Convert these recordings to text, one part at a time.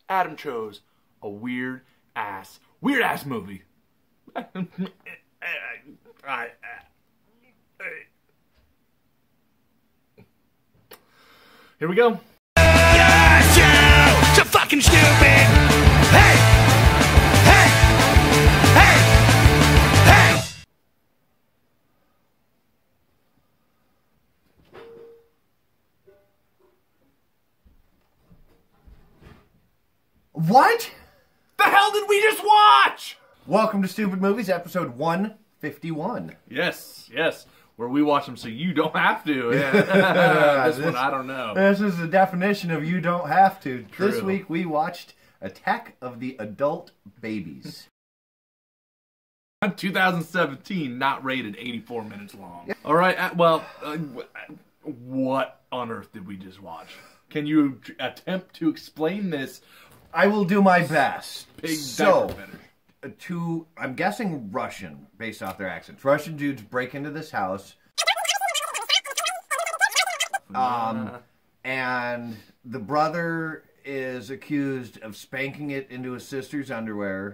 Adam chose a weird ass movie. Here we go. Yes, you! So fucking stupid! Hey! Hey! Hey! Hey! What? The hell did we just watch? Welcome to Stupid Movies, episode 151. Yes, where we watch them so you don't have to. Yeah. This one, I don't know. This is the definition of you don't have to. True. This week we watched Attack of the Adult Babies. 2017, not rated, 84 minutes long. Yeah. All right, what on earth did we just watch? Can you attempt to explain this? I will do my best. Big So, diaper finish. I'm guessing Russian, based off their accents. Russian dudes break into this house. And the brother is accused of spanking it into his sister's underwear.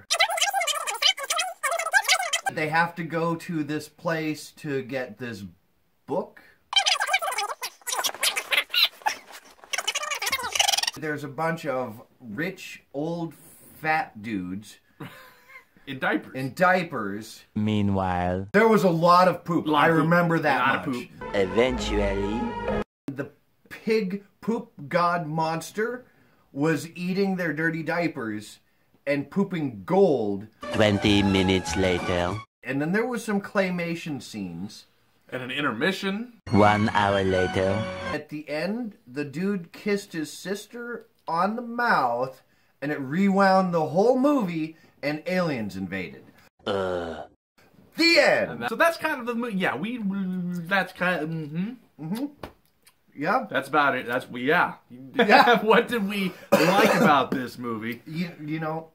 They have to go to this place to get this book. There's a bunch of rich, old, fat dudes In diapers. in diapers. Meanwhile, There was a lot of poop. I remember that A lot much. of poop. eventually, The pig poop god monster was eating their dirty diapers and pooping gold. 20 minutes later, And then there was some claymation scenes. And an intermission. 1 hour later, At the end, the dude kissed his sister on the mouth, and it rewound the whole movie, and aliens invaded. The end! So that's kind of the movie. Yeah, that's kind of, Yeah. That's about it. Yeah. What did we like about this movie? You know,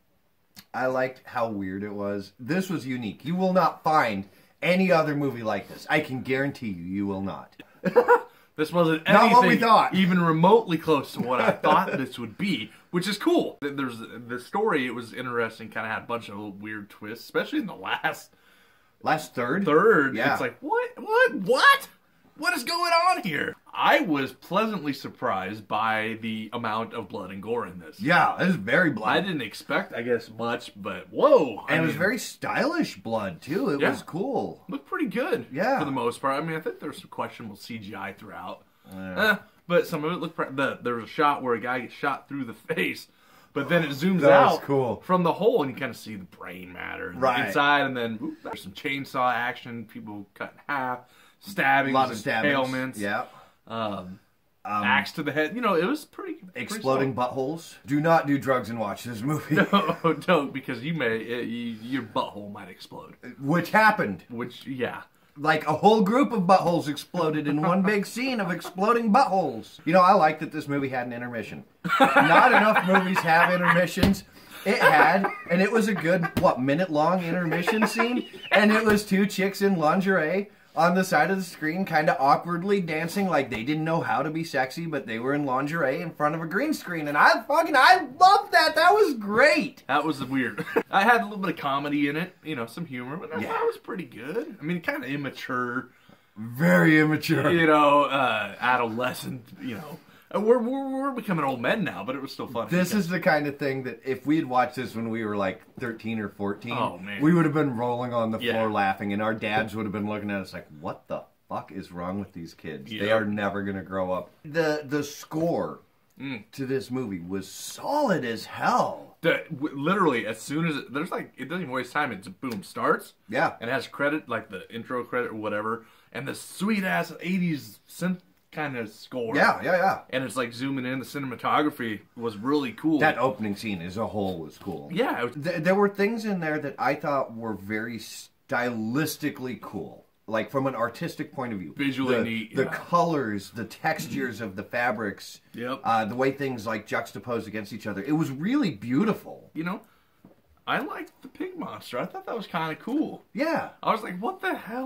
I liked how weird it was. This was unique. You will not find any other movie like this. I can guarantee you, you will not. This wasn't Not anything what we thought. even remotely close to what I thought this would be, which is cool. There's the story. It was interesting. Kind of had a bunch of little weird twists, especially in the last Third? Yeah. It's like what is going on here? I was pleasantly surprised by the amount of blood and gore in this. Yeah, it was very bloody. I didn't expect, I guess, much, but whoa! And it was very stylish blood, too. It was cool. Looked pretty good. Yeah. For the most part. I mean, I think there was some questionable CGI throughout. But some of it looked... There was a shot where a guy gets shot through the face, but then it zooms That was out cool. from the hole, and you kind of see the brain matter inside, and then there's some chainsaw action, people cut in half, stabbings, A lot of stabbings. impalements. Yeah. Axe to the head. You know, it was pretty Exploding buttholes. Do not do drugs and watch this movie. No, don't, because your butthole might explode. Which happened. Which, yeah. Like a whole group of buttholes exploded in one big scene of exploding buttholes. You know, I like that this movie had an intermission. Not enough movies have intermissions. It had, and it was a good, minute-long intermission scene? And it was two chicks in lingerie on the side of the screen, kind of awkwardly dancing like they didn't know how to be sexy, but they were in lingerie in front of a green screen. And I loved that. That was great. That was weird. I had a little bit of comedy in it, you know, some humor, but I thought it was pretty good. I mean, kind of immature. Very immature. You know, adolescent, you know. We're becoming old men now, but it was still fun. This is the kind of thing that if we had watched this when we were like 13 or 14, oh, man, we would have been rolling on the floor laughing, and our dads would have been looking at us like, what the fuck is wrong with these kids? They are never going to grow up. The score to this movie was solid as hell. Literally, as soon as it doesn't even waste time. It's boom, starts. Yeah. And it has credit, like the intro credit or whatever, and the sweet-ass 80s synth kind of score. Yeah. And it's like zooming in. The cinematography was really cool. That opening scene as a whole was cool. Yeah. There were things in there that I thought were very stylistically cool. Like from an artistic point of view. Visually neat. The colors, the textures of the fabrics. Yep. The way things like juxtapose against each other. It was really beautiful. You know, I liked the pig monster. I thought that was kind of cool. Yeah. I was like, what the hell?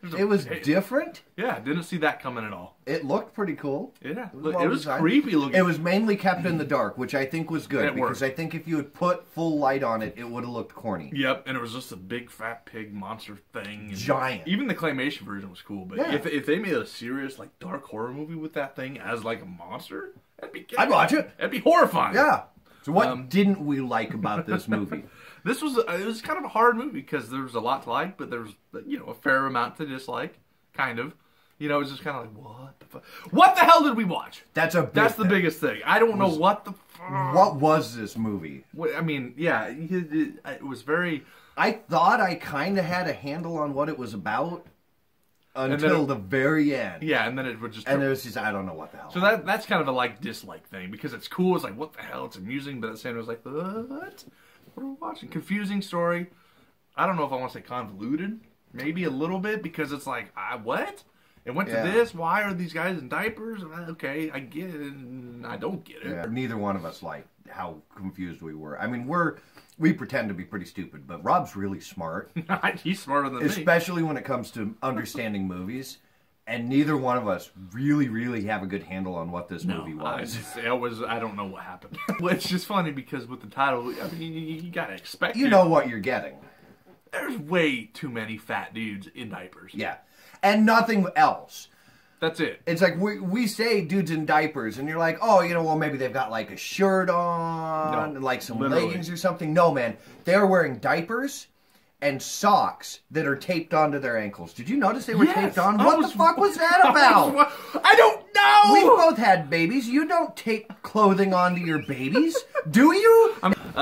It was different. Yeah, didn't see that coming at all. It looked pretty cool. Yeah, It it was creepy looking. It was mainly kept in the dark, which I think was good. It because worked. I think if you had put full light on it, it would have looked corny. Yep, and it was just a big fat pig monster thing. And Giant. Even the claymation version was cool, but Yeah. if they made a serious like dark horror movie with that thing as like a monster, I'd watch it. That'd be horrifying. Yeah. So what didn't we like about this movie? It was kind of a hard movie because there was a lot to like, but there was a fair amount to dislike, kind of. It was just kind of like, what the fuck? What the hell did we watch? That's the biggest thing. I don't know what the fuck. What was this movie? I mean, yeah, it was very. I thought I kind of had a handle on what it was about until the very end. Yeah, and then it would just. And it was just, I don't know what the hell. So that's kind of a dislike thing because it's cool. It's like, what the hell? It's amusing, but at the same time, it's like, what? What are we watching? Confusing story. I don't know if I want to say convoluted. Maybe a little bit because it's like, what? It went to this. Why are these guys in diapers? Okay, I get it. And I don't get it. Yeah, neither one of us liked how confused we were. I mean, we pretend to be pretty stupid, but Rob's really smart. He's smarter than me. Especially when it comes to understanding movies. And neither one of us really, really have a good handle on what this movie was. I don't know what happened. Well, it's just funny because with the title, I mean, you gotta expect You know what you're getting. There's way too many fat dudes in diapers. Yeah. And nothing else. That's it. It's like we say dudes in diapers, and you're like, oh, well, maybe they've got like a shirt on, like some leggings or something. No, man. They're wearing diapers and socks that are taped onto their ankles. Did you notice they were taped on? What the fuck was that about? I don't know! We both had babies. You don't tape clothing onto your babies, do you?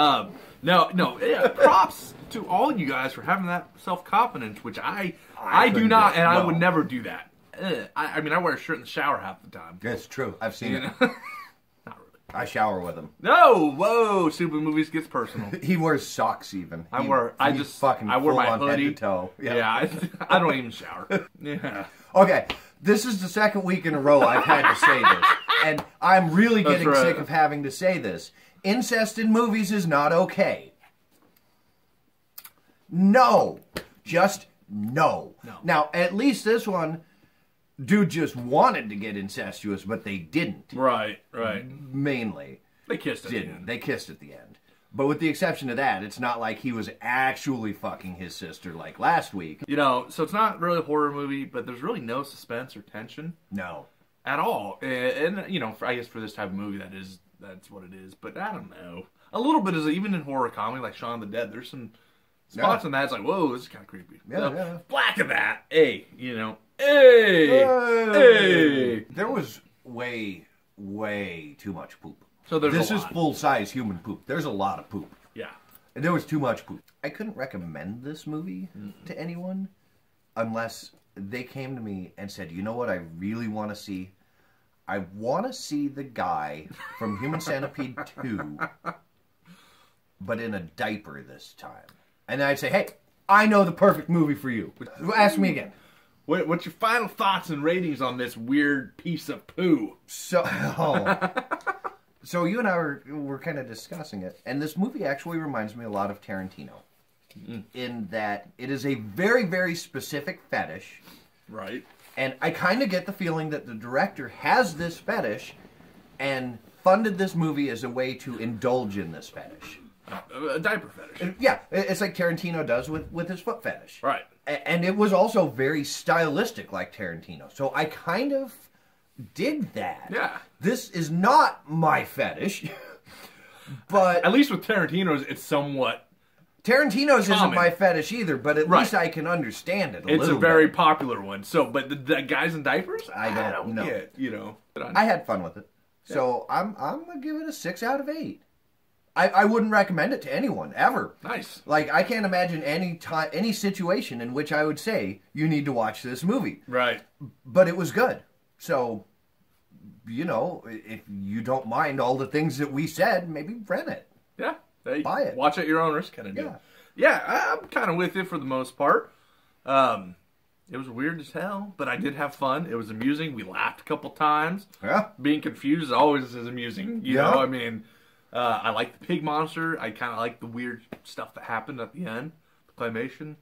No. Yeah, props to all you guys for having that self-confidence, which I do not, and I would never do that. I mean, I wear a shirt in the shower half the time. That's true. I've seen it. Not really. I shower with him. No, whoa! Stoopid Movies gets personal. He wears socks even. I wear my hoodie. Head to toe. Yep. Yeah, I don't even shower. Yeah. Okay, this is the second week in a row I've had to say this, and I'm really getting sick of having to say this. Incest in movies is not okay. No. Just no. Now, at least this one, dude just wanted to get incestuous, but they didn't. Right. Mainly. They kissed at the end. They kissed at the end. But with the exception of that, it's not like he was actually fucking his sister like last week. So it's not really a horror movie, but there's really no suspense or tension. No. At all. And I guess for this type of movie, that's what it is. But I don't know. A little bit is even in horror comedy, like Shaun of the Dead, there's some spots in that. It's like, whoa, this is kind of creepy. Yeah. Black of that. Hey. There was way too much poop. So this is full-size human poop. There's a lot of poop. Yeah. And there was too much poop. I couldn't recommend this movie to anyone unless they came to me and said, you know what I really want to see? I want to see the guy from Human Centipede 2, but in a diaper this time. And I'd say, hey, I know the perfect movie for you. Ask me again. What's your final thoughts and ratings on this weird piece of poo? So you and I were kind of discussing it, and this movie actually reminds me a lot of Tarantino. In that it is a very, very specific fetish. Right. And I kind of get the feeling that the director has this fetish and funded this movie as a way to indulge in this fetish. A diaper fetish. Yeah, it's like Tarantino does with his foot fetish. Right. And it was also very stylistic like Tarantino. So I kind of dig that. Yeah. This is not my fetish, but... At least with Tarantino's, it's somewhat... Tarantino's common. isn't my fetish either, but at least I can understand it a little bit. It's a very popular one. So, but the guys in diapers, I don't know. Get, I had fun with it. Yeah. So I'm going to give it a 6 out of 8. I wouldn't recommend it to anyone, ever. Nice. Like, I can't imagine any situation in which I would say, you need to watch this movie. Right. But it was good. So, if you don't mind all the things that we said, maybe rent it. Yeah. Buy it. Watch at your own risk kind of deal. Yeah. Yeah, I'm kind of with it for the most part. It was weird as hell, but I did have fun. It was amusing. We laughed a couple times. Yeah. Being confused always is amusing. You know, I mean, I like the pig monster. I kind of like the weird stuff that happened at the end. The claymation.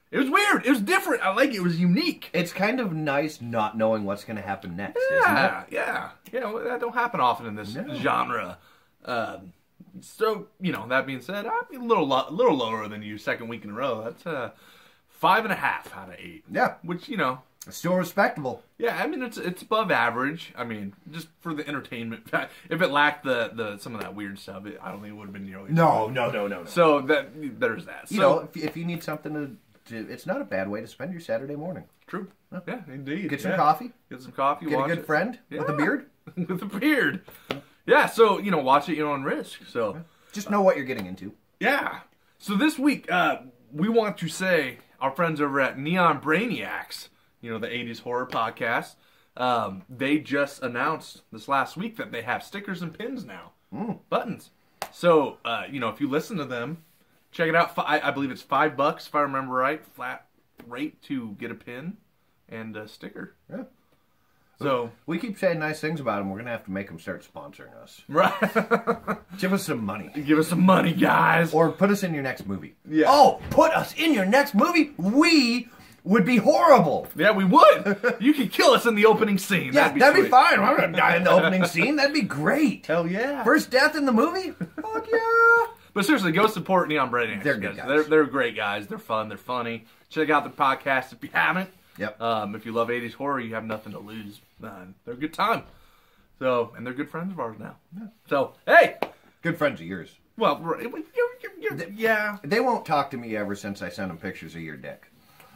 It was weird. It was different. I like it. It was unique. It's kind of nice not knowing what's going to happen next, isn't it? Yeah. Well, that don't happen often in this genre. So, that being said, I'd be a little lower than you second week in a row. That's 5.5 out of 8. Yeah. Which, It's still respectable. Yeah, I mean, it's above average. I mean, just for the entertainment. If it lacked the some of that weird stuff, I don't think it would have been nearly. No. So there's that. So, if you need something to, it's not a bad way to spend your Saturday morning. True. Yeah, indeed. Get some coffee. Get some coffee. Get watch a good friend with a beard. With a beard. Yeah. So watch it. On risk. So just know what you're getting into. Yeah. So this week, we want to say our friends over at Neon Brainiacs, the 80s horror podcast, they just announced this last week that they have stickers and pins now. Buttons. So, if you listen to them, check it out. I believe it's $5, if I remember right, flat rate to get a pin and a sticker. Yeah. So we keep saying nice things about them. We're going to have to make them start sponsoring us. Right. Give us some money. Give us some money, guys. Or put us in your next movie. Yeah. Oh, put us in your next movie? We would be horrible. Yeah, we would. You could kill us in the opening scene. Yeah, that'd be fine. I'm going to die in the opening scene. That'd be great. Hell yeah. First death in the movie? Fuck yeah. But seriously, go support Neon Brainiacs. They're good guys. They're great guys. They're fun. They're funny. Check out the podcast if you haven't. Yep. If you love 80s horror, you have nothing to lose. They're a good time. So, and they're good friends of ours now. Yeah. So, hey! Good friends of yours. Well, yeah. They won't talk to me ever since I sent them pictures of your dick.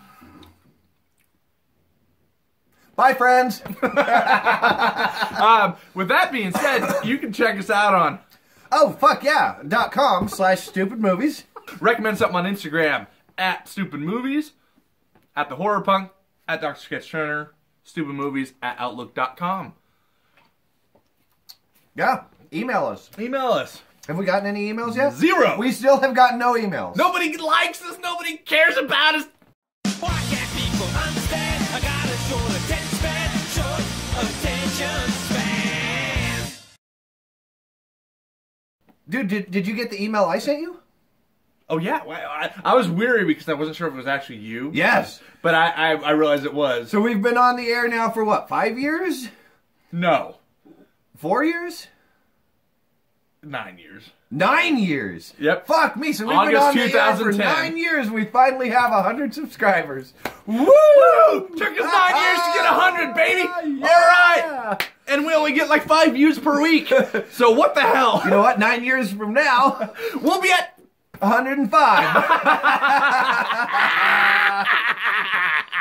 Bye, friends! With that being said, you can check us out on .com/Stoopid Movies. Recommend something on Instagram at Stoopid Movies, at The Horror Punk, at Dr. Sketch Turner, Stoopid Movies at Outlook.com. Yeah, email us. Email us. Have we gotten any emails yet? 0. We still have gotten no emails. Nobody likes us. Nobody cares about us. Why can't people understand? I got a short attention span. Dude, did you get the email I sent you? Oh, yeah. I was weary because I wasn't sure if it was actually you. Yes. But I realized it was. So we've been on the air now for what, 5 years? No. 4 years? 9 years. 9 years. Yep. Fuck me. So we've August been on the air for 2010. 9 years. We finally have 100 subscribers. Woo! Took us 9 years to get 100, baby. Yeah. All right. And we only get like 5 views per week. So what the hell? You know what? 9 years from now, We'll be at 105.